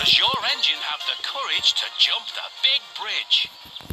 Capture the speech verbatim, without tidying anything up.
Does your engine have the courage to jump the big bridge?